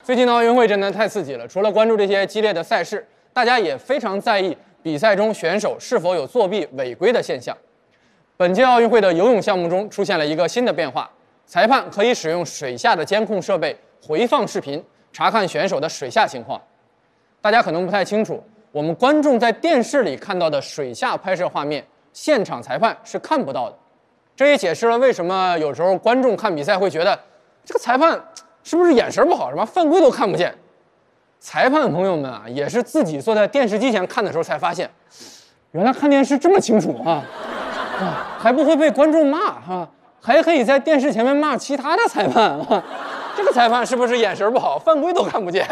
最近的奥运会真的太刺激了，除了关注这些激烈的赛事，大家也非常在意比赛中选手是否有作弊违规的现象。本届奥运会的游泳项目中出现了一个新的变化，裁判可以使用水下的监控设备回放视频，查看选手的水下情况。大家可能不太清楚，我们观众在电视里看到的水下拍摄画面，现场裁判是看不到的。这也解释了为什么有时候观众看比赛会觉得这个裁判是不是眼神不好，什么犯规都看不见。裁判朋友们啊，也是自己坐在电视机前看的时候才发现，原来看电视这么清楚啊，还不会被观众骂啊，还可以在电视前面骂其他的裁判啊。这个裁判是不是眼神不好，犯规都看不见？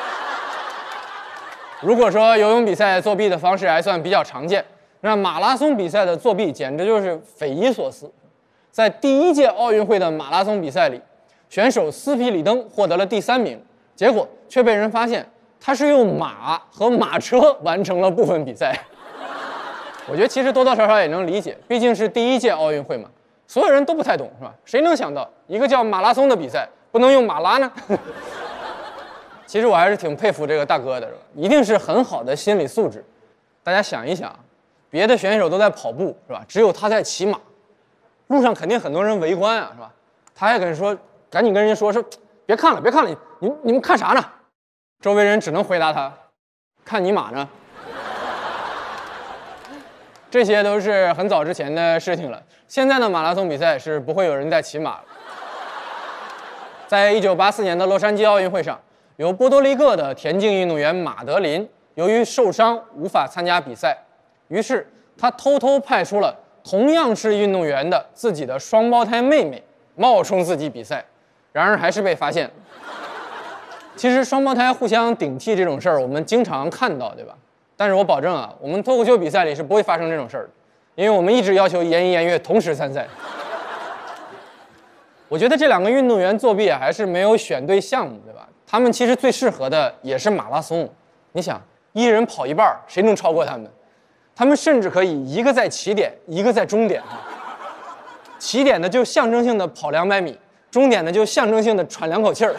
如果说游泳比赛作弊的方式还算比较常见，那马拉松比赛的作弊简直就是匪夷所思。在第1届奥运会的马拉松比赛里，选手斯皮里登获得了第3名，结果却被人发现他是用马和马车完成了部分比赛。我觉得其实多多少少也能理解，毕竟是第1届奥运会嘛，所有人都不太懂，是吧？谁能想到一个叫马拉松的比赛不能用马拉呢？其实我还是挺佩服这个大哥的，是吧？一定是很好的心理素质。大家想一想，别的选手都在跑步，是吧？只有他在骑马，路上肯定很多人围观啊，是吧？他还跟人说，赶紧跟人家说别看了，别看了，你们看啥呢？周围人只能回答他，看你马呢。这些都是很早之前的事情了，现在的马拉松比赛是不会有人再骑马了。在1984年的洛杉矶奥运会上，由波多黎各的田径运动员马德琳由于受伤无法参加比赛，于是他偷偷派出了同样是运动员的自己的双胞胎妹妹冒充自己比赛，然而还是被发现了。其实双胞胎互相顶替这种事儿我们经常看到，对吧？但是我保证啊，我们脱口秀比赛里是不会发生这种事儿的，因为我们一直要求严一严月同时参赛。我觉得这2个运动员作弊还是没有选对项目，对吧？他们其实最适合的也是马拉松。你想，一人跑一半，谁能超过他们？他们甚至可以一个在起点，一个在终点。起点的就象征性的跑200米，终点的就象征性的喘2口气儿。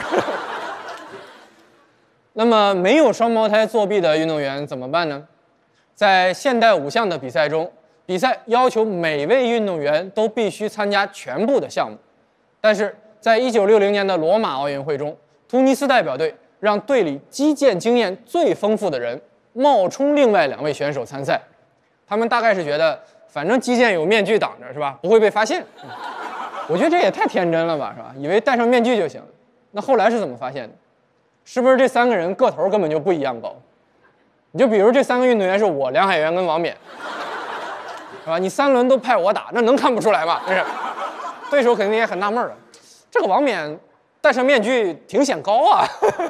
那么没有双胞胎作弊的运动员怎么办呢？在现代5项的比赛中，比赛要求每位运动员都必须参加全部的项目。但是在1960年的罗马奥运会中，突尼斯代表队让队里击剑经验最丰富的人冒充另外2位选手参赛。他们大概是觉得，反正击剑有面具挡着，是吧？不会被发现。我觉得这也太天真了吧，是吧？以为戴上面具就行了。那后来是怎么发现的？是不是这3个人个头根本就不一样高？你就比如这3个运动员是我、梁海源跟王冕，是吧？你3轮都派我打，那能看不出来吗？真是，对手肯定也很纳闷了，这个王冕戴上面具挺显高啊。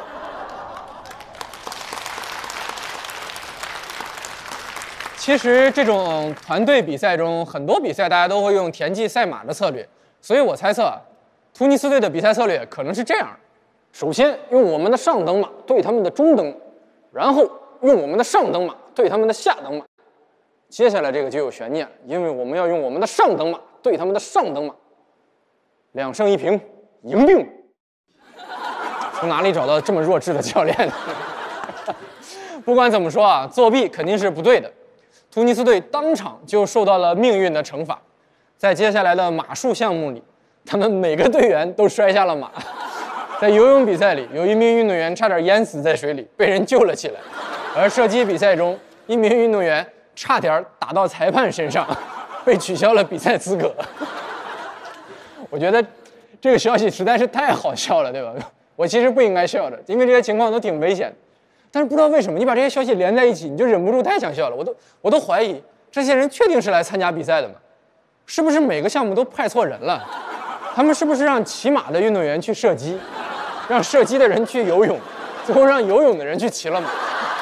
其实这种团队比赛中，很多比赛大家都会用田忌赛马的策略，所以我猜测，突尼斯队的比赛策略可能是这样：首先用我们的上等马对他们的中等马，然后用我们的上等马对他们的下等马。接下来这个就有悬念了，因为我们要用我们的上等马对他们的上等马。2胜1平，赢定了。从哪里找到这么弱智的教练？不管怎么说啊，作弊肯定是不对的。突尼斯队当场就受到了命运的惩罚，在接下来的马术项目里，他们每个队员都摔下了马。在游泳比赛里，有1名运动员差点淹死在水里，被人救了起来；而射击比赛中，1名运动员差点打到裁判身上，被取消了比赛资格。我觉得这个消息实在是太好笑了，对吧？我其实不应该笑的，因为这些情况都挺危险的。但是不知道为什么，你把这些消息连在一起，你就忍不住太想笑了。我都怀疑这些人确定是来参加比赛的吗？是不是每个项目都派错人了？他们是不是让骑马的运动员去射击，让射击的人去游泳，最后让游泳的人去骑了马？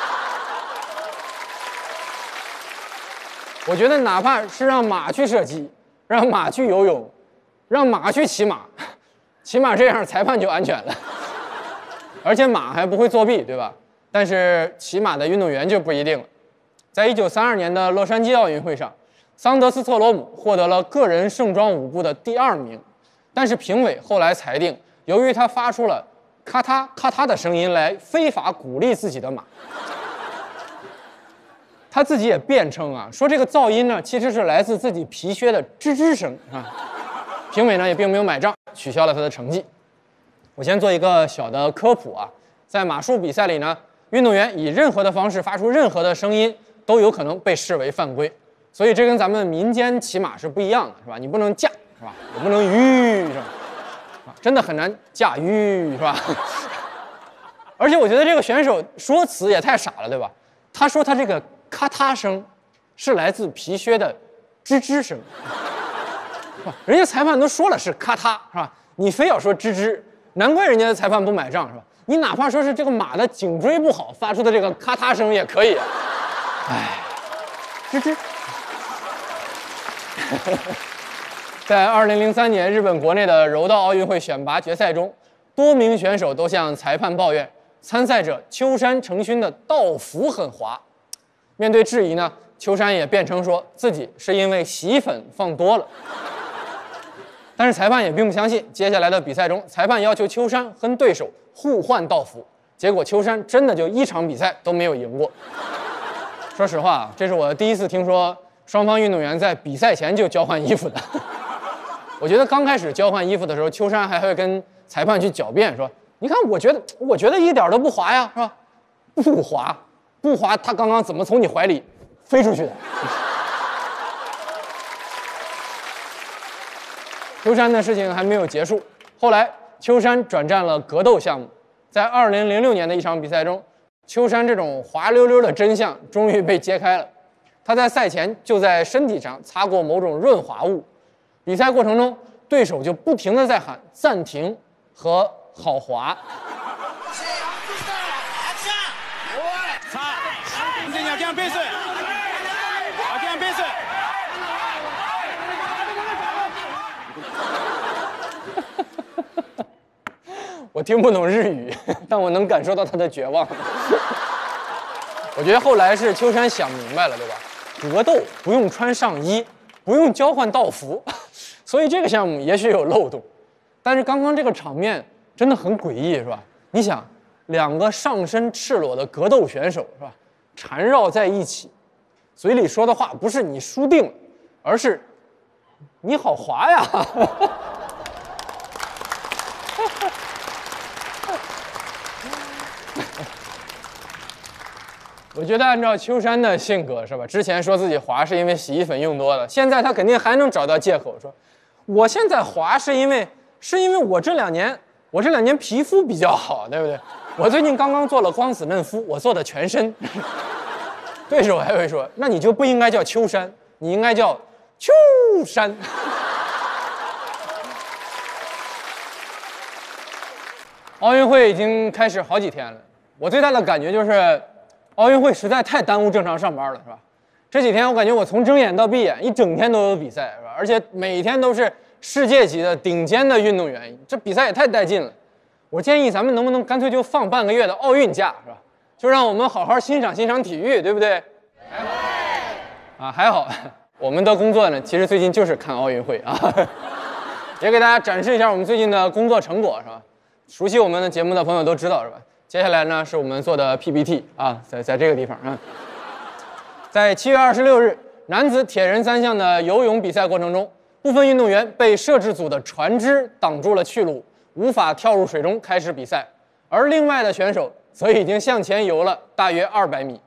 我觉得哪怕是让马去射击，让马去游泳，让马去骑马，起码这样裁判就安全了。而且马还不会作弊，对吧？但是骑马的运动员就不一定了。在1932年的洛杉矶奥运会上，桑德斯特罗姆获得了个人盛装舞步的第2名，但是评委后来裁定，由于他发出了咔嗒咔嗒的声音来非法鼓励自己的马。他自己也辩称啊，说这个噪音呢其实是来自自己皮靴的吱吱声啊。评委呢也并没有买账，取消了他的成绩。我先做一个小的科普啊，在马术比赛里呢，运动员以任何的方式发出任何的声音都有可能被视为犯规，所以这跟咱们民间骑马是不一样的，是吧？你不能驾，是吧？也不能吁，是吧？真的很难驾驭，是吧？而且我觉得这个选手说辞也太傻了，对吧？他说他这个咔嗒声是来自皮靴的吱吱声，人家裁判都说了是咔嗒，是吧？你非要说吱吱，难怪人家的裁判不买账，是吧？你哪怕说是这个马的颈椎不好发出的这个咔嗒声也可以。哎，吱吱。在2003年日本国内的柔道奥运会选拔决赛中，多名选手都向裁判抱怨参赛者秋山成勋的道服很滑。面对质疑呢，秋山也辩称说自己是因为洗衣粉放多了。但是裁判也并不相信，接下来的比赛中，裁判要求秋山和对手互换道服，结果秋山真的就一场比赛都没有赢过。说实话啊，这是我第一次听说双方运动员在比赛前就交换衣服的。我觉得刚开始交换衣服的时候，秋山还会跟裁判去狡辩说：“你看，我觉得一点都不滑呀，是吧？不滑，不滑，他刚刚怎么从你怀里飞出去的？”秋山的事情还没有结束，后来秋山转战了格斗项目，在2006年的一场比赛中，秋山这种滑溜溜的真相终于被揭开了。他在赛前就在身体上擦过某种润滑物，比赛过程中，对手就不停地在喊暂停和好滑。我听不懂日语，但我能感受到他的绝望。我觉得后来是秋山想明白了，对吧？格斗不用穿上衣，不用交换道服，所以这个项目也许有漏洞。但是刚刚这个场面真的很诡异，是吧？你想，两个上身赤裸的格斗选手，是吧？缠绕在一起，嘴里说的话不是你输定了，而是你好滑呀。我觉得按照秋山的性格，是吧？之前说自己滑是因为洗衣粉用多了，现在他肯定还能找到借口说，我现在滑是因为我这两年皮肤比较好，对不对？我最近刚刚做了光子嫩肤，我做的全身。对手还会说，那你就不应该叫秋山，你应该叫秋山。奥运会已经开始好几天了，我最大的感觉就是，奥运会实在太耽误正常上班了，是吧？这几天我感觉我从睁眼到闭眼，一整天都有比赛，是吧？而且每天都是世界级的顶尖的运动员，这比赛也太带劲了。我建议咱们能不能干脆就放半个月的奥运假，是吧？就让我们好好欣赏欣赏体育，对不对？还好，我们的工作呢，其实最近就是看奥运会啊，也给大家展示一下我们最近的工作成果，是吧？熟悉我们的节目的朋友都知道，是吧？接下来呢，是我们做的 PPT 啊，在这个地方啊，在7月26日男子铁人三项的游泳比赛过程中，部分运动员被摄制组的船只挡住了去路，无法跳入水中开始比赛，而另外的选手则已经向前游了大约200米。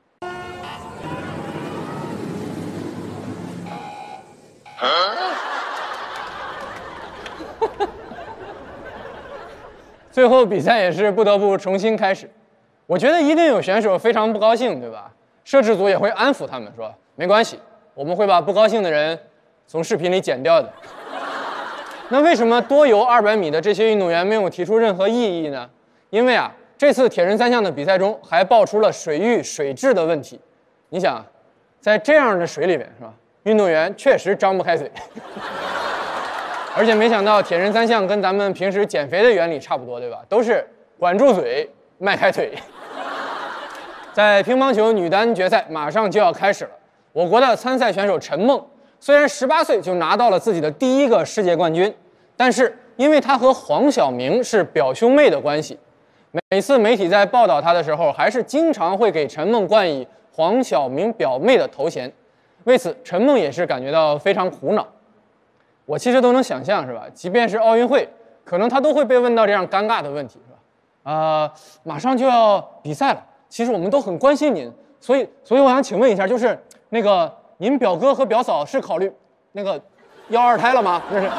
最后比赛也是不得不重新开始，我觉得一定有选手非常不高兴，对吧？摄制组也会安抚他们说，没关系，我们会把不高兴的人从视频里剪掉的。那为什么多游200米的这些运动员没有提出任何异议呢？因为啊，这次铁人三项的比赛中还爆出了水域水质的问题。你想，在这样的水里面，是吧？运动员确实张不开嘴。而且没想到铁人三项跟咱们平时减肥的原理差不多，对吧？都是管住嘴，迈开腿。在乒乓球女单决赛马上就要开始了，我国的参赛选手陈梦虽然18岁就拿到了自己的第1个世界冠军，但是因为他和黄晓明是表兄妹的关系，每次媒体在报道他的时候，还是经常会给陈梦冠以黄晓明表妹的头衔。为此，陈梦也是感觉到非常苦恼。我其实都能想象，是吧？即便是奥运会，可能他都会被问到这样尴尬的问题，是吧？马上就要比赛了，其实我们都很关心您，所以我想请问一下，就是那个您表哥和表嫂是考虑那个要二胎了吗？这是。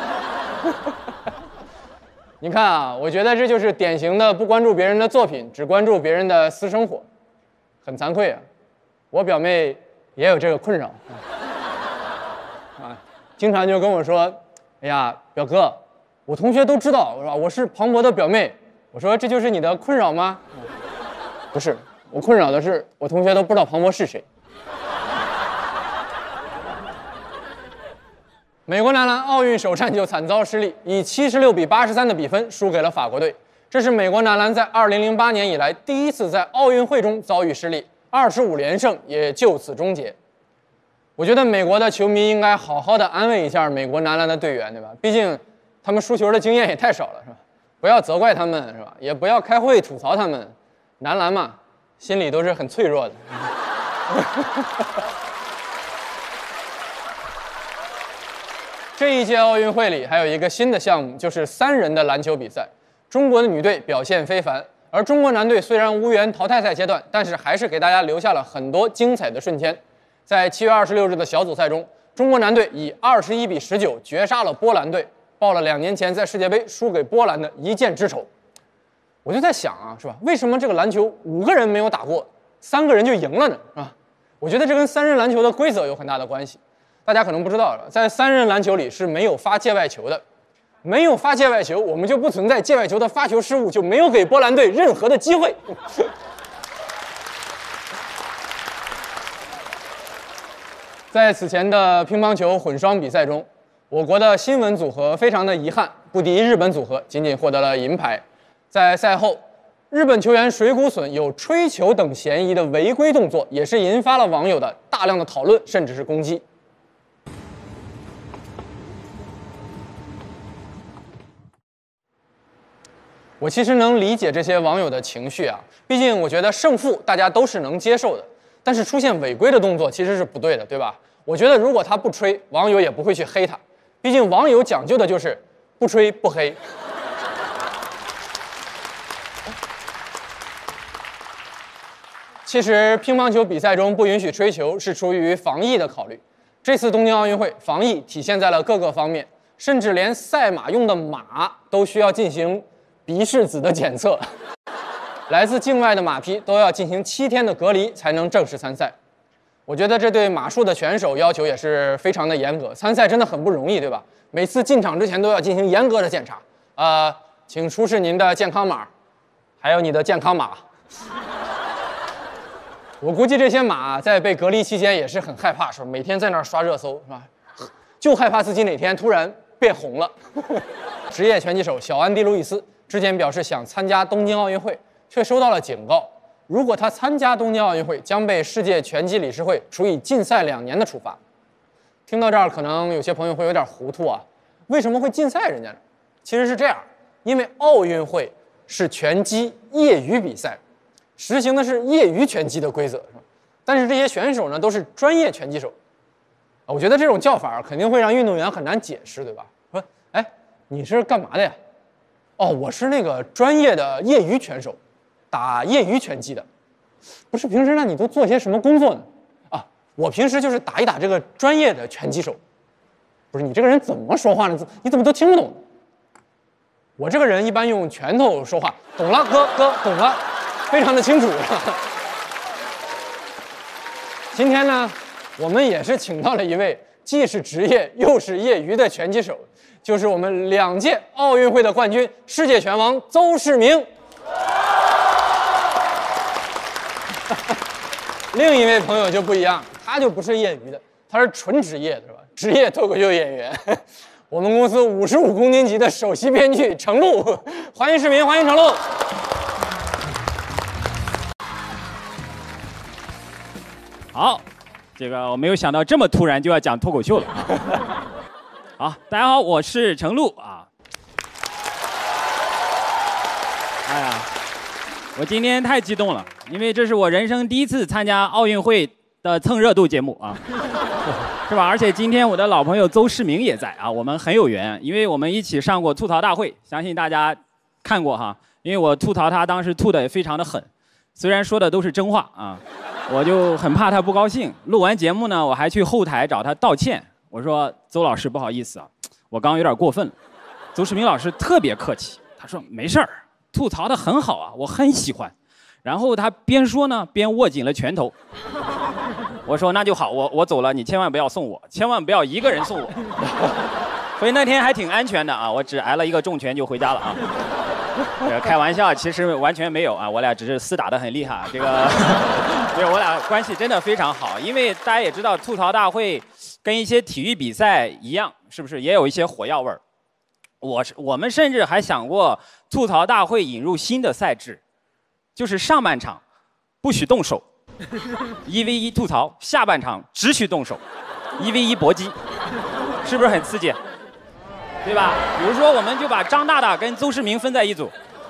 你看啊，我觉得这就是典型的不关注别人的作品，只关注别人的私生活，很惭愧啊，我表妹也有这个困扰啊，经常就跟我说：“哎呀，表哥，我同学都知道，是吧？我是庞博的表妹。”我说：“这就是你的困扰吗？”不是，我困扰的是我同学都不知道庞博是谁。美国男篮奥运首战就惨遭失利，以76比83的比分输给了法国队。这是美国男篮在2008年以来第一次在奥运会中遭遇失利，25连胜也就此终结。我觉得美国的球迷应该好好的安慰一下美国男篮的队员，对吧？毕竟他们输球的经验也太少了，是吧？不要责怪他们，是吧？也不要开会吐槽他们，男篮嘛，心里都是很脆弱的。这一届奥运会里还有一个新的项目，就是3人的篮球比赛。中国的女队表现非凡，而中国男队虽然无缘淘汰赛阶段，但是还是给大家留下了很多精彩的瞬间。在7月26日的小组赛中，中国男队以21比19绝杀了波兰队，报了2年前在世界杯输给波兰的一箭之仇。我就在想啊，是吧？为什么这个篮球5个人没有打过，3个人就赢了呢？是吧？我觉得这跟3人篮球的规则有很大的关系。大家可能不知道，在3人篮球里是没有发界外球的，没有发界外球，我们就不存在界外球的发球失误，就没有给波兰队任何的机会。在此前的乒乓球混双比赛中，我国的新闻组合非常的遗憾，不敌日本组合，仅仅获得了银牌。在赛后，日本球员水谷隼有吹球等嫌疑的违规动作，也是引发了网友的大量的讨论，甚至是攻击。我其实能理解这些网友的情绪啊，毕竟我觉得胜负大家都是能接受的，但是出现违规的动作其实是不对的，对吧？我觉得如果他不吹，网友也不会去黑他，毕竟网友讲究的就是不吹不黑。其实乒乓球比赛中不允许吹球是出于防疫的考虑，这次东京奥运会防疫体现在了各个方面，甚至连赛马用的马都需要进行鼻拭子的检测，来自境外的马匹都要进行7天的隔离才能正式参赛。我觉得这对马术的选手要求也是非常的严格，参赛真的很不容易，对吧？每次进场之前都要进行严格的检查。请出示您的健康码，还有你的健康码。我估计这些马在被隔离期间也是很害怕，是吧？每天在那儿刷热搜，是吧？就害怕自己哪天突然变红了。职业拳击手小安迪·路易斯之前表示想参加东京奥运会，却收到了警告，如果他参加东京奥运会，将被世界拳击理事会处以禁赛2年的处罚。听到这儿，可能有些朋友会有点糊涂啊，为什么会禁赛人家呢？其实是这样，因为奥运会是拳击业余比赛，实行的是业余拳击的规则，是吧？但是这些选手呢，都是专业拳击手。我觉得这种叫法肯定会让运动员很难解释，对吧？说，哎，你是干嘛的呀？哦，我是那个专业的业余拳手，打业余拳击的。不是，平时那你都做些什么工作呢？啊，我平时就是打一打这个专业的拳击手。不是，你这个人怎么说话呢？你怎么都听不懂？我这个人一般用拳头说话，懂了，哥，懂了，非常的清楚。今天呢，我们也是请到了一位既是职业又是业余的拳击手，就是我们2届奥运会的冠军、世界拳王邹市明。另一位朋友就不一样，他就不是业余的，他是纯职业的，是吧？职业脱口秀演员。我们公司55公斤级的首席编剧程璐，欢迎市民，欢迎程璐。 好，这个我没有想到这么突然就要讲脱口秀了。好，大家好，我是程璐啊。 我今天太激动了，因为这是我人生第一次参加奥运会的蹭热度节目啊，是吧？而且今天我的老朋友邹市明也在啊，我们很有缘，因为我们一起上过吐槽大会，相信大家看过哈。因为我吐槽他当时吐的也非常的狠，虽然说的都是真话啊，我就很怕他不高兴。录完节目呢，我还去后台找他道歉，我说邹老师不好意思啊，我刚刚有点过分了。邹市明老师特别客气，他说没事儿。吐槽的很好啊，我很喜欢。然后他边说呢，边握紧了拳头。我说那就好，我走了，你千万不要送我，千万不要一个人送我。所以那天还挺安全的啊，我只挨了一个重拳就回家了啊。开玩笑，其实完全没有啊，我俩只是厮打得很厉害。这个，对，我俩关系真的非常好，因为大家也知道，吐槽大会跟一些体育比赛一样，是不是也有一些火药味儿？我们甚至还想过吐槽大会引入新的赛制，就是上半场不许动手，1v1吐槽；下半场只许动手，1v1搏击，是不是很刺激？对吧？比如说，我们就把张大大跟邹市明分在一组，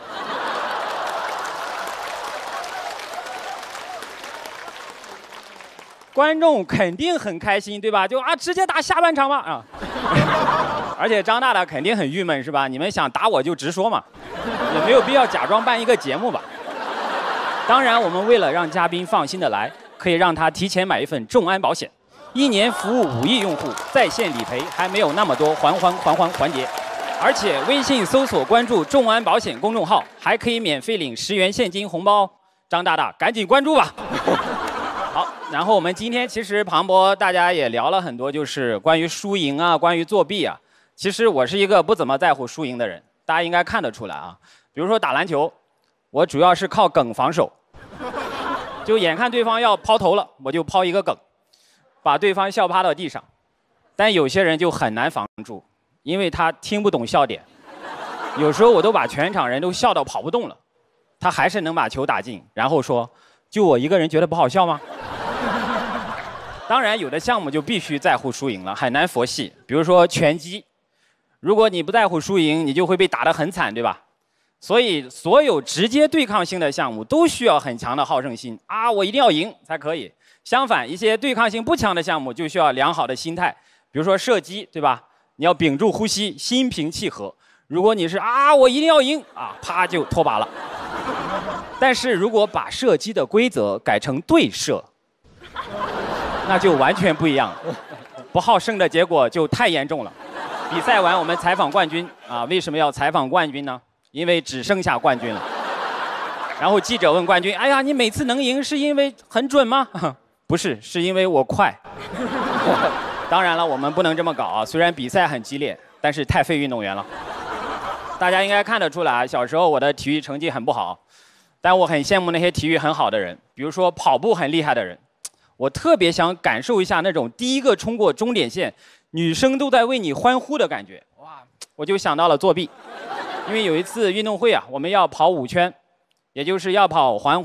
观众肯定很开心，对吧？就啊，直接打下半场吧啊！而且张大大肯定很郁闷，是吧？你们想打我就直说嘛，也没有必要假装办一个节目吧。当然，我们为了让嘉宾放心的来，可以让他提前买一份众安保险，1年服务5亿用户，在线理赔还没有那么多环节。而且微信搜索关注众安保险公众号，还可以免费领10元现金红包。张大大，赶紧关注吧。好，然后我们今天其实庞博大家也聊了很多，就是关于输赢啊，关于作弊啊。其实我是一个不怎么在乎输赢的人，大家应该看得出来啊。比如说打篮球，我主要是靠梗防守，就眼看对方要抛投了，我就抛一个梗，把对方笑趴到地上。但有些人就很难防住，因为他听不懂笑点。有时候我都把全场人都笑到跑不动了，他还是能把球打进，然后说：“就我一个人觉得不好笑吗？”当然，有的项目就必须在乎输赢了，很难佛系。比如说拳击。如果你不在乎输赢，你就会被打得很惨，对吧？所以，所有直接对抗性的项目都需要很强的好胜心啊！我一定要赢才可以。相反，一些对抗性不强的项目就需要良好的心态，比如说射击，对吧？你要屏住呼吸，心平气和。如果你是啊，我一定要赢啊，啪就脱靶了。但是如果把射击的规则改成对射，那就完全不一样了，不好胜的结果就太严重了。比赛完，我们采访冠军啊，为什么要采访冠军呢？因为只剩下冠军了。然后记者问冠军：“哎呀，你每次能赢是因为很准吗？”不是，是因为我快。当然了，我们不能这么搞啊。虽然比赛很激烈，但是太费运动员了。大家应该看得出来，小时候我的体育成绩很不好，但我很羡慕那些体育很好的人，比如说跑步很厉害的人。我特别想感受一下那种第一个冲过终点线，女生都在为你欢呼的感觉。哇，我就想到了作弊。因为有一次运动会啊，我们要跑5圈，也就是要跑环。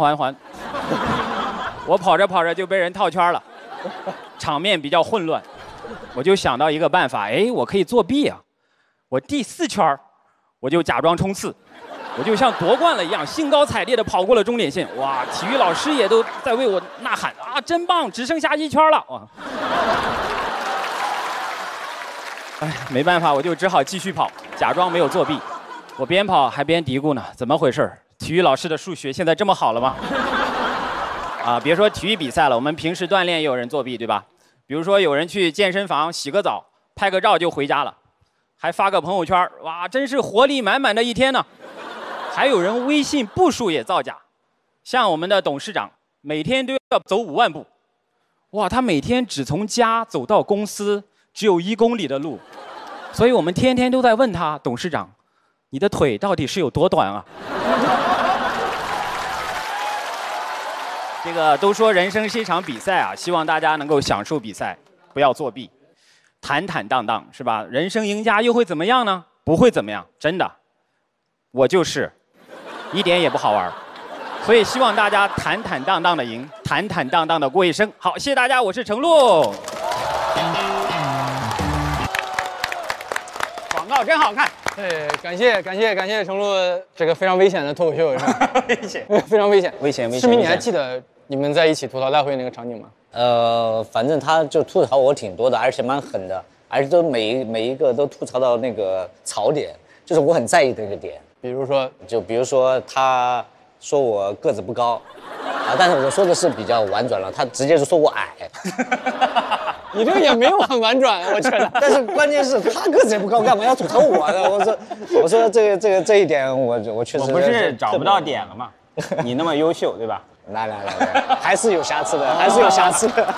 我跑着跑着就被人套圈了，场面比较混乱。我就想到一个办法，哎，我可以作弊啊！我第4圈我就假装冲刺，我就像夺冠了一样，兴高采烈地跑过了终点线。哇，体育老师也都在为我呐喊啊，真棒！只剩下1圈了。哇！哎，没办法，我就只好继续跑，假装没有作弊。我边跑还边嘀咕呢，怎么回事？体育老师的数学现在这么好了吗？啊，别说体育比赛了，我们平时锻炼也有人作弊，对吧？比如说有人去健身房洗个澡，拍个照就回家了，还发个朋友圈，哇，真是活力满满的一天呢。还有人微信步数也造假，像我们的董事长，每天都要走5万步，哇，他每天只从家走到公司只有1公里的路，所以我们天天都在问他，董事长，你的腿到底是有多短啊？这个都说人生是一场比赛啊，希望大家能够享受比赛，不要作弊，坦坦荡荡，是吧？人生赢家又会怎么样呢？不会怎么样，真的，我就是一点也不好玩，所以希望大家坦坦荡荡的赢，坦坦荡荡的过一生。好，谢谢大家，我是程璐。广告真好看。 对，感谢程璐这个非常危险的脱口秀，是吧？ 危险， 非常危险， 危险。 市民，你还记得你们在一起吐槽大会那个场景吗？ 反正他就吐槽我挺多的，而且蛮狠的，而且都每一个都吐槽到那个槽点，就是我很在意的一个点。 比如说他说我个子不高，但是我说的是比较婉转了，他直接就说我矮。 你这个也没有很婉转，我觉得。 但是关键是他个子也不高，干嘛要吐槽我呢？我说这一点我确实。 我不是找不到点了吗？你那么优秀，对吧？ 来，还是有瑕疵的，还是有瑕疵的。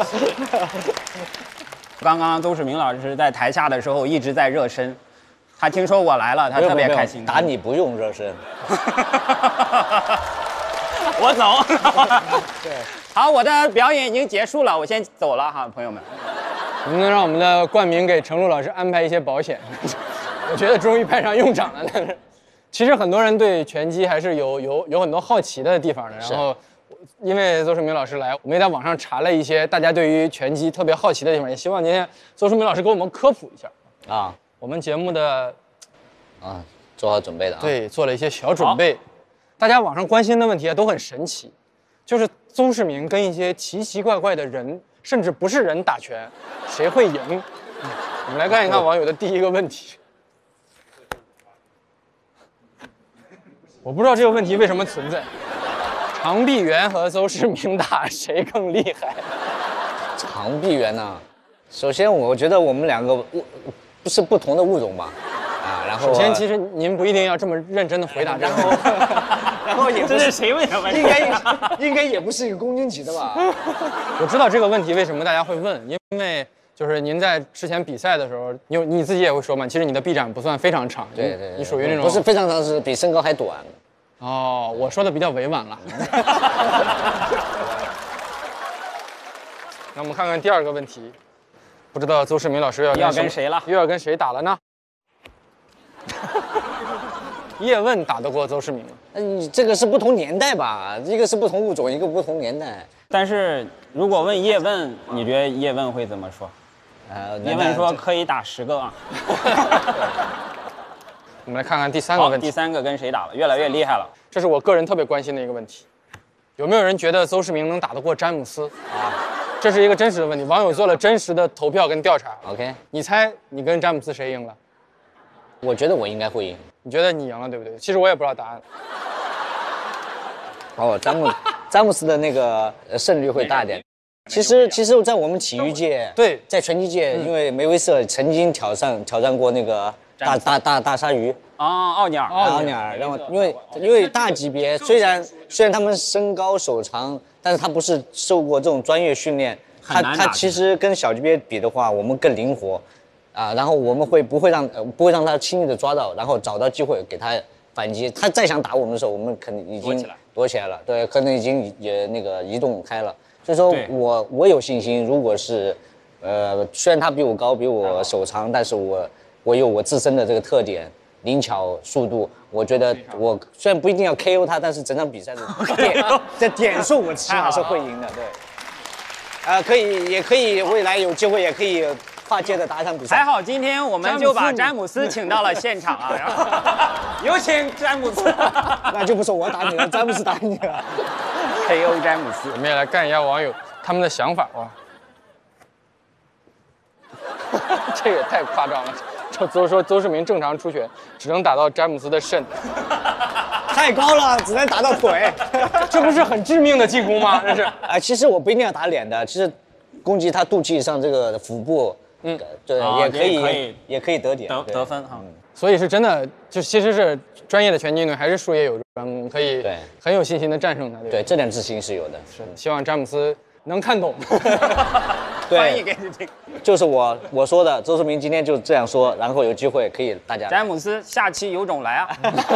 刚刚邹市明老师在台下的时候一直在热身，他听说我来了，他特别开心。 打你不用热身。 我走。对，好，我的表演已经结束了，我先走了哈，朋友们。 能不能让我们的冠名给程璐老师安排一些保险？我觉得终于派上用场了。但是，其实很多人对拳击还是有很多好奇的地方的。然后，因为邹市明老师来，我们也在网上查了一些大家对于拳击特别好奇的地方，也希望今天邹市明老师给我们科普一下。啊，我们节目的做好准备的啊。 对，做了一些小准备。大家网上关心的问题都很神奇，就是邹市明跟一些奇奇怪怪的人，甚至不是人打拳，谁会赢？我们来看一看网友的第一个问题。我不知道这个问题为什么存在。长臂猿和邹市明打谁更厉害？ 长臂猿呢？首先，我觉得我们两个不是不同的物种吧？然后首先，其实您不一定要这么认真的回答。 然后也不这是谁问的问题？ 应该也不是一个公斤级的吧？ 我知道这个问题为什么大家会问，因为就是您在之前比赛的时候，你自己也会说嘛，其实你的臂展不算非常长， 对， 你属于那种不是非常长，是比身高还短。 哦，我说的比较委婉了。那我们看看第二个问题，不知道邹市明老师要跟谁了？又要跟谁打了呢？叶问打得过邹市明吗？ 这个是不同年代吧，一个是不同物种，一个不同年代。 但是如果问叶问，你觉得叶问会怎么说？叶问说可以打10个啊。 我们来看看第三个问题。 第三个跟谁打了？越来越厉害了。 这是我个人特别关心的一个问题，有没有人觉得邹市明能打得过詹姆斯？这是一个真实的问题，网友做了真实的投票跟调查。 OK， 你猜你跟詹姆斯谁赢了？ 我觉得我应该会赢。 你觉得你赢了，对不对？其实我也不知道答案。 詹姆斯的那个胜率会大一点。其实，在我们体育界， 对， 在拳击界，因为梅威瑟曾经挑战过那个大鲨鱼奥尼尔， 然后因为大级别虽然他们身高手长，但是他不是受过这种专业训练，他其实跟小级别比的话，我们更灵活。然后我们不会让他轻易的抓到，然后找到机会给他反击。他再想打我们的时候，我们肯定已经躲起来了，对，可能已经也那个移动开了。所以说我有信心，如果是虽然他比我高，比我手长，但是我有我自身的这个特点，灵巧、速度，我觉得我虽然不一定要 KO 他，但是整场比赛的点数我起码是会赢的，对。也可以，未来有机会也可以跨界的打场比赛。 还好今天我们就把詹姆斯请到了现场啊，然后有请詹姆斯。 那就不是我打你了，詹姆斯打你了。 KO 詹姆斯。 我们也来干一下网友他们的想法哇。这也太夸张了，说邹市明正常出拳只能打到詹姆斯的肾， 太高了，只能打到腿， 这不是很致命的进攻吗？这是其实我不一定要打脸的，其实攻击他肚脐以上这个腹部，对，也可以得点得分哈。 所以是真的，就其实是专业的拳击运动还是术业有专攻，可以很有信心的战胜他。 对，这点自信是有的。 是的，希望詹姆斯能看懂。 翻译给你听。 就是我说的，邹市明今天就这样说，然后有机会可以大家。 詹姆斯下期有种来啊！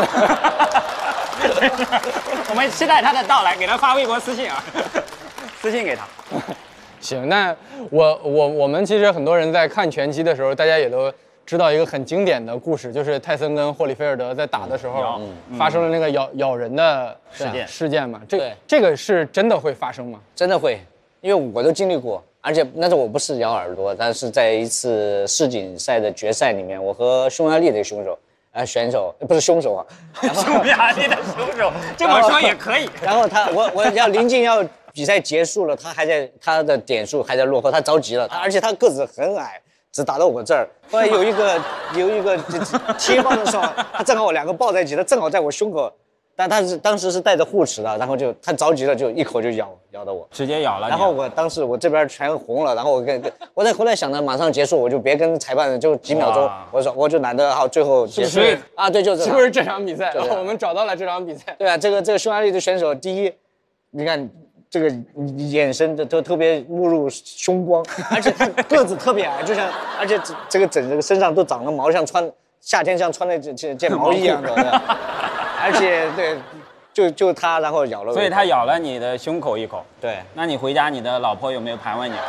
我们期待他的到来，给他发微博私信啊，私信给他。 行，那我们其实很多人在看拳击的时候，大家也都知道一个很经典的故事，就是泰森跟霍利菲尔德在打的时候，发生了那个咬人的事件嘛。这个是真的会发生吗？ 真的会，因为我都经历过，而且那时候我不是咬耳朵，但是在一次世锦赛的决赛里面，我和匈牙利的凶手选手，不是凶手啊， 匈牙利的凶手，这么说也可以。 然后我要临近要比赛结束了，他的点数还在落后，他着急了，而且他个子很矮，只打到我这儿。后来有一个贴棒的时候，他正好2个抱在一起，他正好在我胸口。但他当时是带着护齿的，然后他着急了，就一口就咬到我， 直接咬了。 然后当时我这边全红了，然后我再回来想着马上结束，我就别跟裁判就几秒钟，我就懒得好最后结束啊，对，就是是不是这场比赛？我们找到了这场比赛。 对啊，这个匈牙利的选手，第一，你看这个眼神都特别目入凶光，而且他个子特别矮，而且这个整个身上都长了毛，像夏天像穿的件毛衣一样的。而且对，就他，然后咬了我， 所以他咬了你的胸口一口。 对， 那你回家，你的老婆有没有盘问你？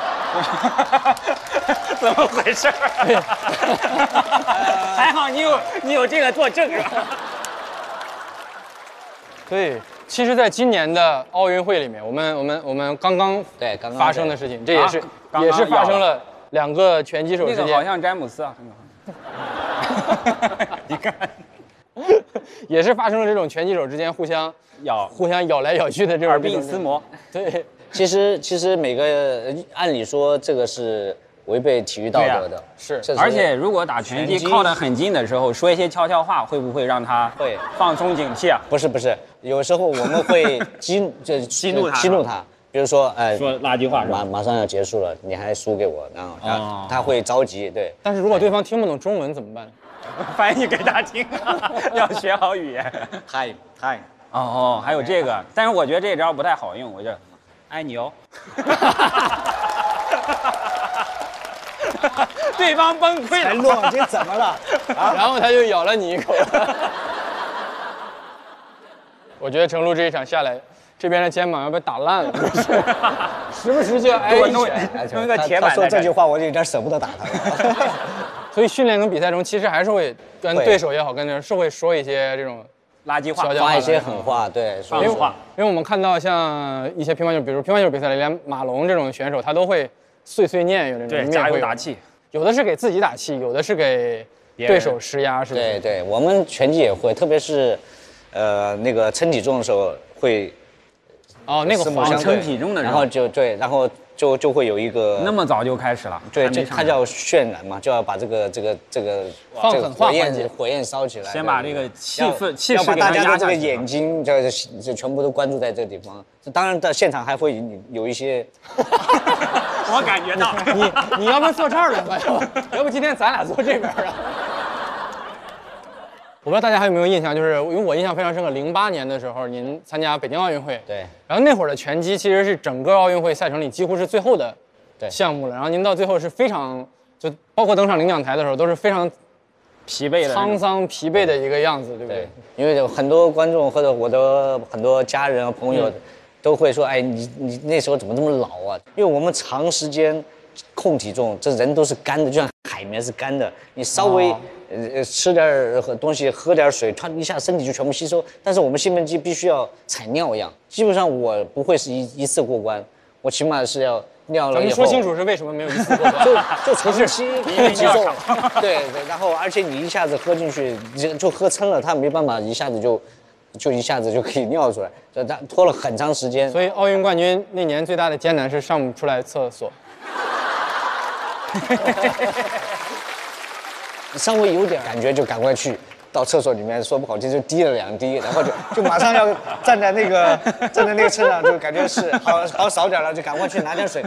怎么回事？还好你有这个作证是吧？ 对，其实，在今年的奥运会里面，我们刚刚发生的事情，这也是发生了2个拳击手之间， 那个好像詹姆斯啊，你看。 也是发生了这种拳击手之间互相咬来咬去的这种耳鬓厮磨。 对， 其实每个按理说这个是违背体育道德的， 是。 而且如果打拳击靠得很近的时候，说一些悄悄话，会不会让他放松警惕啊？ 不是，有时候我们会激怒他。比如说， 说垃圾话， 马上要结束了，你还输给我，然后他会着急，对。 但是如果对方听不懂中文怎么办？ 翻译给他听，要学好语言。 嗨。 哦，还有这个，但是我觉得这招不太好用，我就爱你哦。对方崩溃了， 洛，这怎么了？ 然后他就咬了你一口。我觉得程璐这一场下来，这边的肩膀要被打烂了，时不时就要挨一拳。 弄一个铁板。 他说这句话，我就有点舍不得打他了。 所以训练跟比赛中，其实还是会跟对手也好，跟是会说一些这种垃圾话， 发一些狠话，对， 说狠话。 因为我们看到像一些乒乓球，比如乒乓球比赛里，连马龙这种选手，他都会碎念，有那种加油打气， 有的是给自己打气，有的是给对手施压，是吧？ 对，我们拳击也会，特别是，那个称体重的时候会。 那个称体重的时候， 然后就会有一个那么早就开始了， 对，它叫渲染嘛，就要把这个放狠话火焰烧起来， 先把这个气势要把大家的这个眼睛就全部都关注在这个地方。当然，在现场还会有一些， 我感觉到你要不坐这儿来吧，要不今天咱俩坐这边啊？我不知道大家还有没有印象，就是因为我印象非常深刻，08年的时候您参加北京奥运会， 对， 然后那会儿的拳击其实是整个奥运会赛程里几乎是最后的项目了，然后您到最后是非常就包括登上领奖台的时候都是非常疲惫的、 沧桑疲惫的一个样子，对不对？ 因为有很多观众或者我的很多家人和朋友都会说，哎，你那时候怎么这么老啊？因为我们长时间控体重，这人都是干的，就像海绵是干的，你稍微。吃点东西，喝点水，突然一下身体就全部吸收。但是我们兴奋剂必须要采尿一样，基本上我不会是一次过关，我起码是要尿了以后。 咱们说清楚是为什么没有一次过关？ 就长期体重，对，然后而且你一下子喝进去就喝撑了，他没办法一下子就一下子就可以尿出来，他拖了很长时间。 所以奥运冠军那年最大的艰难是上不出来厕所。 稍微有点感觉就赶快去到厕所里面，说不好听就滴了2滴，然后就马上要站在那个车上，就感觉是好少点了，就赶快去拿点水。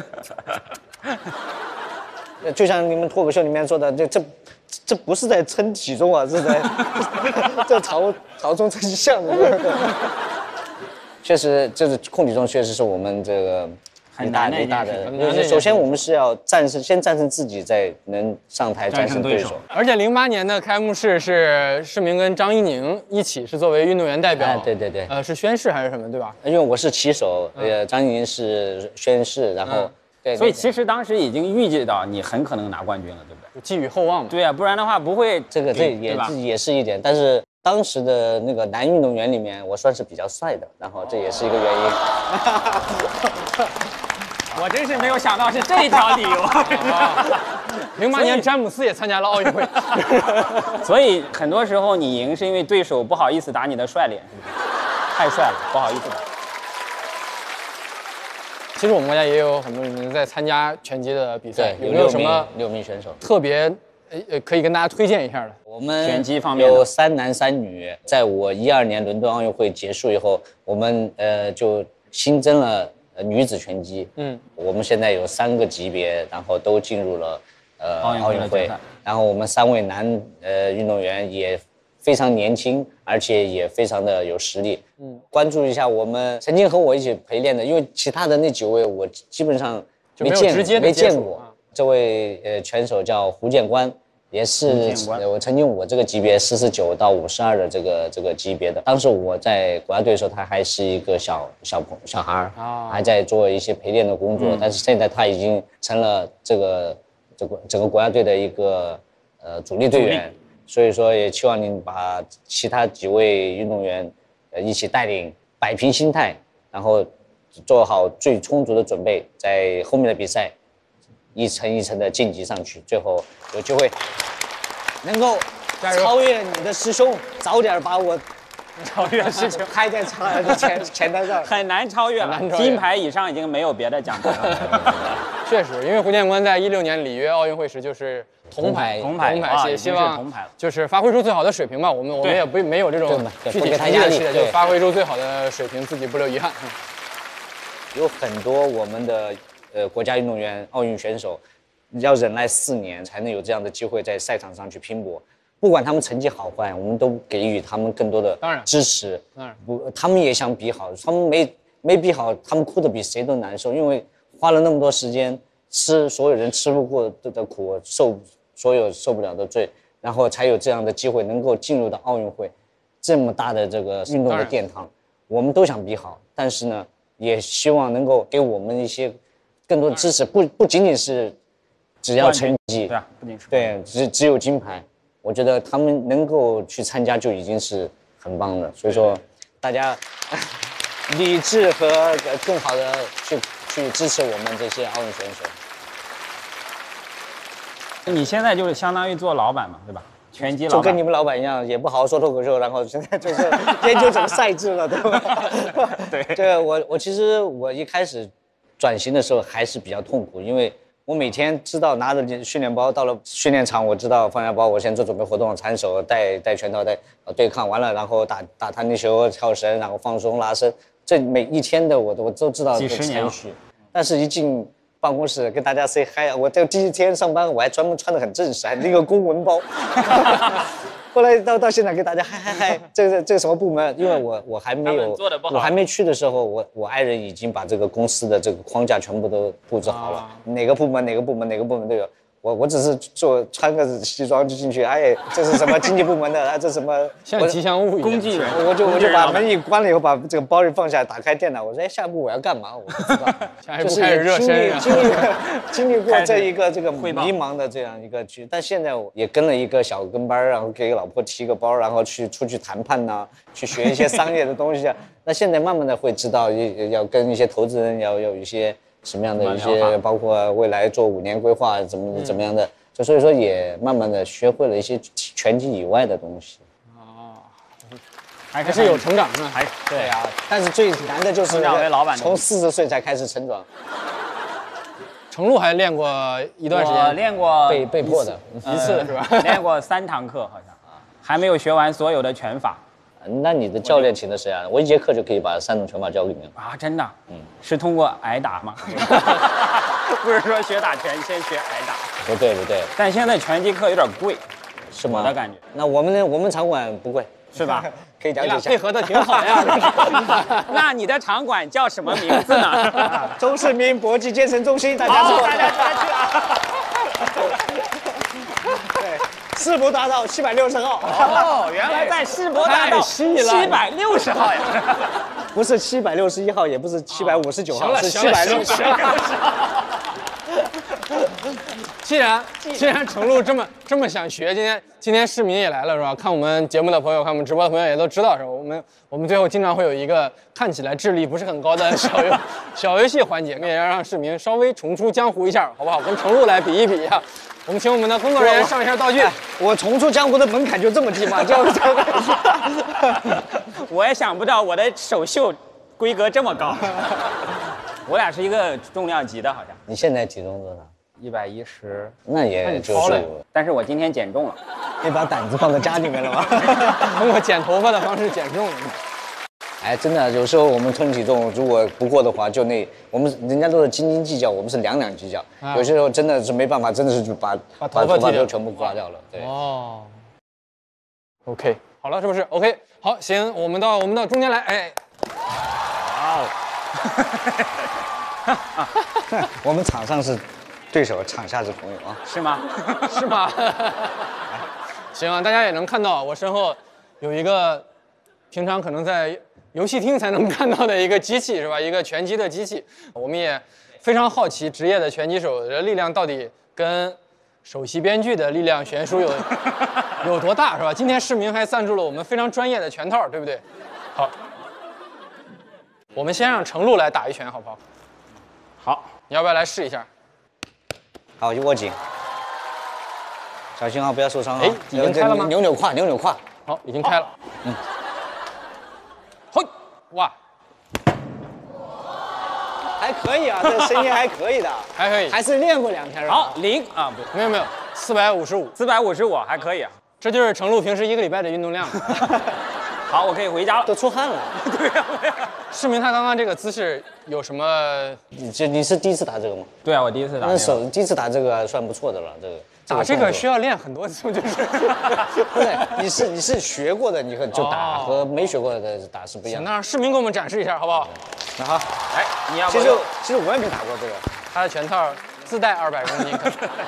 就像你们脱口秀里面说的，这不是在称体重啊，是在这朝中称象的。确实，就是控体重确实是我们这个。 很大的，首先我们是要先战胜自己，再能上台战胜对手。 而且08年的开幕式是世明跟张怡宁一起是作为运动员代表， 对， 是宣誓还是什么，对吧？ 因为我是旗手，张怡宁是宣誓，然后对， 所以其实当时已经预计到你很可能拿冠军了，对不对？ 寄予厚望嘛。 对啊，不然的话不会这也是一点，但是。当时的那个男运动员里面，我算是比较帅的，然后这也是一个原因。 我真是没有想到是这条理由。 08年詹姆斯也参加了奥运会。 所以很多时候你赢是因为对手不好意思打你的帅脸，是不是？太帅了，不好意思打。 其实我们国家也有很多人在参加拳击的比赛， 对， 有没有什么 6名选手特别可以跟大家推荐一下的？ 我们拳击方面有3男3女。在我12年伦敦奥运会结束以后，我们就新增了女子拳击。我们现在有3个级别，然后都进入了奥运会。然后我们3位男运动员也非常年轻，而且也非常的有实力。关注一下我们曾经和我一起陪练的，因为其他的那9位我基本上没见过。这位拳手叫胡建关，也是我曾经我这个级别49到52的这个级别的。当时我在国家队的时候，他还是一个小孩还在做一些陪练的工作。但是现在他已经成了整个国家队的一个主力队员。所以说也期望您把其他几位运动员一起带领，摆平心态，然后做好最充足的准备，在后面的比赛一层一层的晋级上去，最后有机会能够超越你的师兄，早点把我超越师兄拍在前台上， 很难超越了。金牌以上已经没有别的奖牌了。 确实，因为胡建关在16年里约奥运会时就是铜牌，也希望就是发挥出最好的水平吧。我们也没有这种具体成绩的期待，就发挥出最好的水平，自己不留遗憾。 有很多我们的国家运动员、奥运选手，要忍耐4年才能有这样的机会在赛场上去拼搏。不管他们成绩好坏，我们都给予他们更多的支持。他们也想比好，他们没比好，他们哭得比谁都难受，因为花了那么多时间，吃所有人吃不过的苦，受所有受不了的罪，然后才有这样的机会能够进入到奥运会这么大的这个运动的殿堂。我们都想比好，但是呢，也希望能够给我们一些更多的支持，不仅仅是只要成绩， 对啊，不仅是对，只有金牌。我觉得他们能够去参加就已经是很棒的，所以说大家理智和更好的去支持我们这些奥运选手。 你现在就是相当于做老板嘛，对吧？拳击老板就跟你们老板一样，也不好好说脱口秀，然后现在就是研究整个赛制了，对吧？对，我其实我一开始转型的时候还是比较痛苦，因为我每天知道拿着训练包到了训练场，我知道放下包，我先做准备活动，缠手、带拳套、对抗完了，然后打弹力球、跳绳，然后放松拉伸，这每一天的我都知道这个程序。但是一进办公室跟大家 say hi， 我这第一天上班我还专门穿得很正式，还拎个公文包。后来到现在跟大家嗨，这个什么部门？因为我还没有，我还没去的时候，我爱人已经把这个公司的这个框架全部都布置好了，哪个部门都有。我只是穿个西装就进去，哎，这是什么经济部门的？这什么像吉祥物一样工具人？ 我就把门一关了以后，把这个包一放下，打开电脑，我说哎，下一步我要干嘛？我不知道。 下一步开始热身， 经历过这一个迷茫的这样一个局，但现在我也跟了一个小跟班，然后给老婆提个包，然后出去谈判呐，去学一些商业的东西。那现在慢慢的会知道要跟一些投资人要有一些什么样的一些，包括未来做5年规划怎么样的，就所以说也慢慢的学会了一些拳击以外的东西。 还是有成长的， 对啊。但是最难的就是从40岁才开始成长。 程璐还练过一段时间， 我练过被迫的一次是吧？ 练过3堂课好像，还没有学完所有的拳法。 那你的教练请的谁啊？我1节课就可以把3种拳法教给你啊！真的？是通过挨打吗？不是说学打拳先学挨打？ 不对。 但现在拳击课有点贵， 是吗？ 我的感觉。 那我们场馆不贵， 是吧？ 可以了解一下。 配合的挺好呀。 那你的场馆叫什么名字呢？ 周世明搏击健身中心，大家去啊！对。世博大道760号。 哦，原来在世博大道760号呀！ 不是761号，也不是759号，是760号。 既然程璐这么想学，今天市民也来了是吧？看我们节目的朋友，看我们直播的朋友也都知道是吧？我们最后经常会有一个看起来智力不是很高的小游戏环节，也要让市民稍微重出江湖一下，好不好？跟程璐来比一比呀。我们请我们的工作人员上一下道具。 我重出江湖的门槛就这么低吗？ 我也想不到我的首秀规格这么高。我俩是一个重量级的，好像你现在体重多少 ？110， 那也就是但是我今天减重了。 你把胆子放在家里面了吗？ 通过剪头发的方式减重了。 哎，真的，有时候我们称体重，如果不过的话，我们人家都是斤斤计较，我们是两两计较。有些时候真的是没办法，真的是就把头发都全部刮掉了。对。哦。 OK， 好了，是不是 ？OK， 好，行，我们到中间来，哎。哇哦。我们场上是对手，场下是朋友啊。 是吗？ 是吗？行啊，大家也能看到，我身后有一个平常可能在游戏厅才能看到的一个机器，是吧？一个拳击的机器。我们也非常好奇，职业的拳击手的力量到底跟首席编剧的力量悬殊有多大，是吧？今天市民还赞助了我们非常专业的拳套，对不对？好，我们先让程璐来打一拳，好不好？ 好， 你要不要来试一下？ 好，握紧，小心啊，不要受伤啊！ 哎，已经开了吗？ 扭胯。 好，已经开了。嗯。嘿，哇， 还可以啊，这声音还可以的， 还可以， 还是练过2天。 好，0啊，不， 没有，455 还可以啊。 这就是程璐平时1个礼拜的运动量。 好，我可以回家了， 都出汗了。 对呀。 市民他刚刚这个姿势有什么？ 你是第一次打这个吗？ 对啊，我第一次打。 那第一次打这个算不错的了，这个。 打这个需要练很多次，就是。 不是，你是学过的，你就打和没学过的打是不一样的。 那让市民给我们展示一下，好不好？ 那好， 哎，你要其实我也没打过这个， 他的拳套自带200公斤。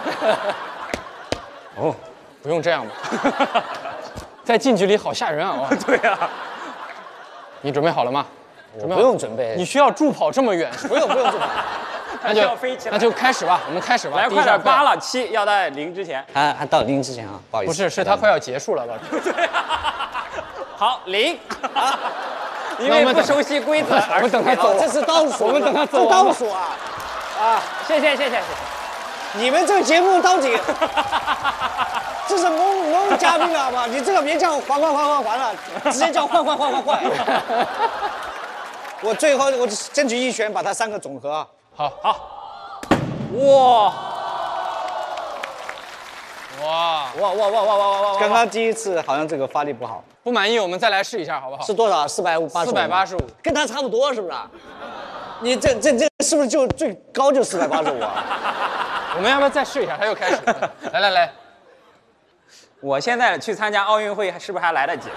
哦，不用这样吧？在近距离好吓人啊！ 对啊。 你准备好了吗？ 不用准备。 你需要助跑这么远？ 不用助跑。 那就开始吧，我们开始吧。 来，快点，8了，7要在0之前。 还到0之前啊，不好意思。 不是，是他快要结束了，老师。 好，0。因为不熟悉规则， 我们等他走。 这是倒数， 我们等他走。 倒数啊！ 啊，谢谢。 你们这个节目到底？这是蒙嘉宾了吧？你这个别叫还了，直接叫换。我最后我争取一拳把他3个总和啊！ 好， 哇！ 刚刚第一次好像这个发力不好， 不满意我们再来试一下好不好？ 是多少？485，跟他差不多是不是？你这是不是就最高就485啊？ 我们要不要再试一下？他又开始，来。 我现在去参加奥运会是不是还来得及？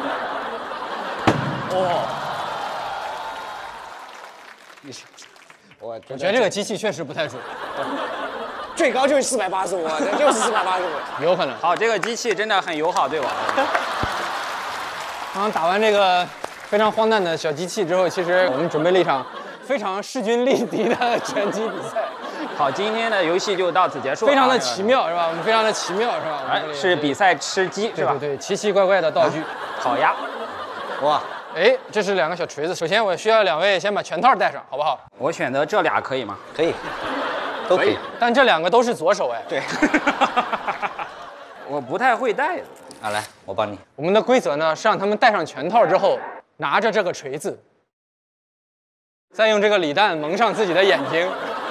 我觉得这个机器确实不太准， 最高就是485，这就是485， 有可能。 好，这个机器真的很友好对我。 刚刚打完这个非常荒诞的小机器之后，其实我们准备了一场非常势均力敌的拳击比赛。 好，今天的游戏就到此结束。 非常的奇妙是吧？我们非常的奇妙是吧？ 哎，是比赛吃鸡是吧？ 对，奇奇怪怪的道具， 烤鸭。 哇， 哎，这是2个小锤子。首先我需要2位先把拳套戴上，好不好？ 我选择这俩可以吗？ 可以，都可以。 但这2个都是左手哎。 对。 我不太会戴。 好，来，我帮你。 我们的规则呢是让他们戴上拳套之后，拿着这个锤子，再用这个李诞蒙上自己的眼睛。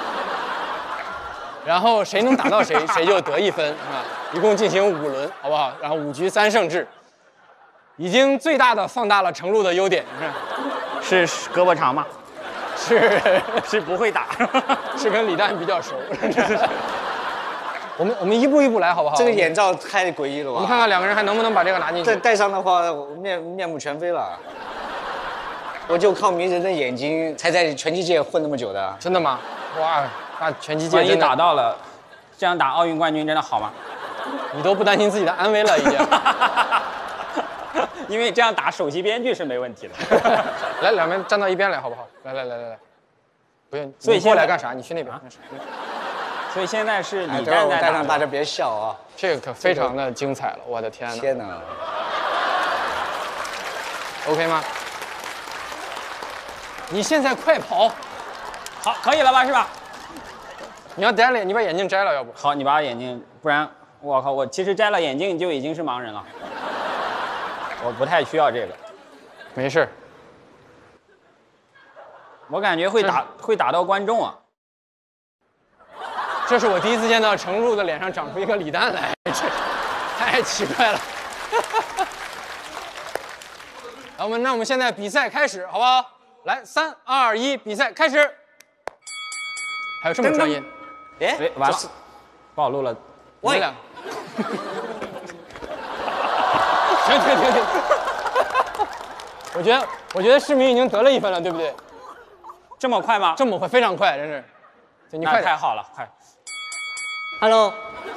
然后谁能打到谁，谁就得1分啊！一共进行5轮，好不好？然后5局3胜制，已经最大的放大了程璐的优点， 是胳膊长吗？是不会打， 是跟李诞比较熟。我们一步一步来，好不好？ 这个眼罩太诡异了吧？ 我们看看2个人还能不能把这个拿进去。 再戴上的话，面目全非了。我就靠迷人的眼睛才在拳击界混那么久的。 真的吗？哇！那拳击界万一打到了，这样打奥运冠军真的好吗？ 你都不担心自己的安危了，已经。 因为这样打首席编剧是没问题的。 来，2边站到一边来，好不好？来，不用，所以过来干啥？你去那边。 所以现在是哎， 你等会儿我站在哪带上大家别笑啊！ 这个可非常的精彩了，我的天哪天哪！ ！OK 吗？你现在快跑！ 好，可以了吧？是吧？ 你要摘了，你把眼镜摘了，要不？ 好，你把眼镜，不然我靠，我其实摘了眼镜就已经是盲人了，我不太需要这个。 没事。 我感觉会打到观众啊。 这是我第一次见到程璐的脸上长出一个李诞来，这太奇怪了。那我们现在比赛开始，好不好？来，3、2、1，比赛开始。还有这么专业？ 哎， 完了，不好录了。 你们俩。停！我觉得世民已经得了1分了，对不对？ 这么快吗？ 这么快，非常快，真是。你那快点。 太好了，快。 Hello，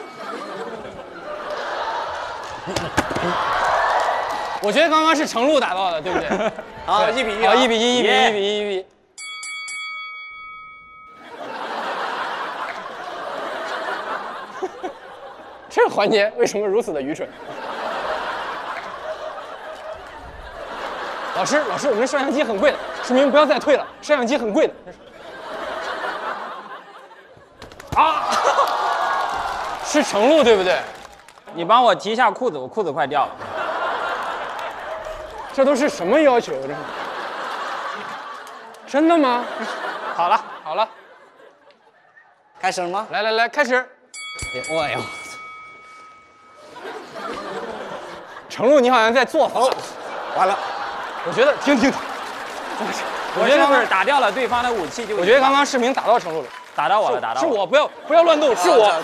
我觉得刚刚是程璐打到的，对不对？ 好，1比1， 好，1比1。这个环节为什么如此的愚蠢？老师，我们的摄像机很贵的，市民不要再退了，摄像机很贵的。啊，是程璐对不对？ 你帮我提一下裤子，我裤子快掉了。 这都是什么要求？这是真的吗？ 好了， 开始了吗？ 来，开始。 哎呦， 程璐，你好像在做法。 完了， 我觉得停。 我觉得是不是打掉了对方的武器就？ 我觉得刚刚视频打到程璐了， 打到我了，打到我。 是我，不要乱动，是我。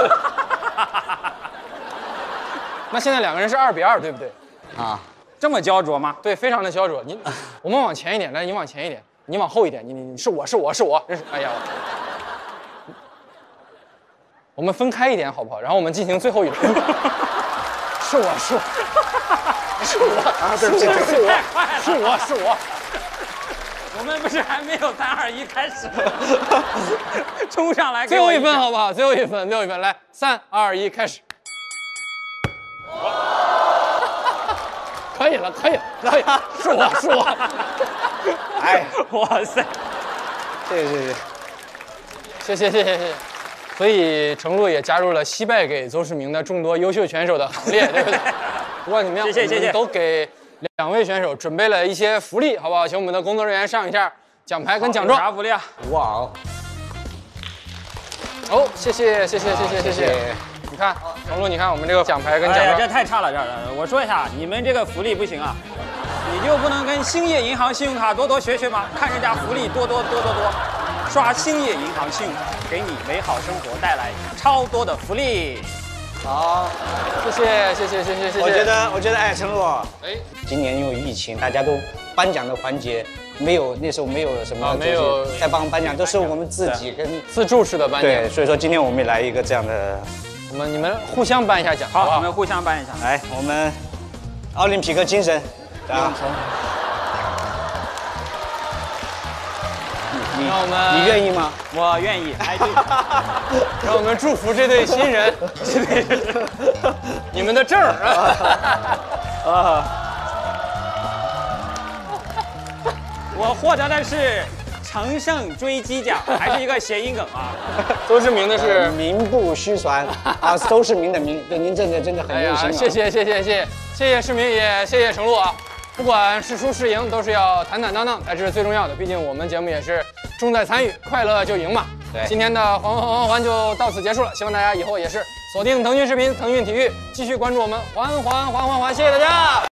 那现在2个人是2比2，对不对？ 啊， 这么焦灼吗？ 对，非常的焦灼。我们往前一点，来，你往前一点，你往后一点，你是我，真是，哎呀。我们分开一点好不好？然后我们进行最后一轮。是我， 啊，对不起， 是我。 我们不是还没有3、2、1开始，冲上来， 最后1分好不好？最后一分，来，3、2、1，开始。可以了，是我。 哎， 哇塞， 谢谢。所以程璐也加入了惜败给邹市明的众多优秀选手的行列，对不对？不管怎么样， 谢谢， 我们都给2位选手准备了一些福利，好不好？请我们的工作人员上一下奖牌跟奖状。 啥福利啊？ 哇哦， 哦，谢谢。你看，程璐，你看我们这个奖牌跟奖状。 这太差了，这我说一下，你们这个福利不行啊，你就不能跟兴业银行信用卡多学吗？看人家福利多，刷兴业银行信用卡，给你美好生活带来超多的福利。 好， 谢谢。 我觉得，哎，程璐，今年因为疫情，大家都颁奖的环节没有，那时候没有什么， 没有在帮颁奖，都是我们自己跟自助式的颁奖。 对，所以说今天我们也来一个这样的， 你们互相颁一下奖，好不好？ 我们互相颁一下。 来，我们奥林匹克精神，啊，你愿意吗？ 我愿意。 让我们祝福这对新人，你们的证儿啊！ 我获得的是乘胜追击奖，还是一个谐音梗啊。 邹市明的是名不虚传啊，邹市明的名，对您真的很用心。 谢谢市民，也谢谢程璐啊！不管是输是赢，都是要坦坦荡荡才是最重要的。毕竟我们节目也是重在参与，快乐就赢嘛。 对， 今天的环环就到此结束了，希望大家以后也是锁定腾讯视频、腾讯体育，继续关注我们环，谢谢大家。